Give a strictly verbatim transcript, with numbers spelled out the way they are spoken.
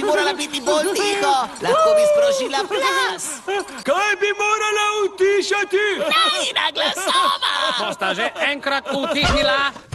morala biti bolj tiho. Lahko bi sprožila plas. Kaj bi morala utišati? Najina glasova! Bosta že enkrat utihnila?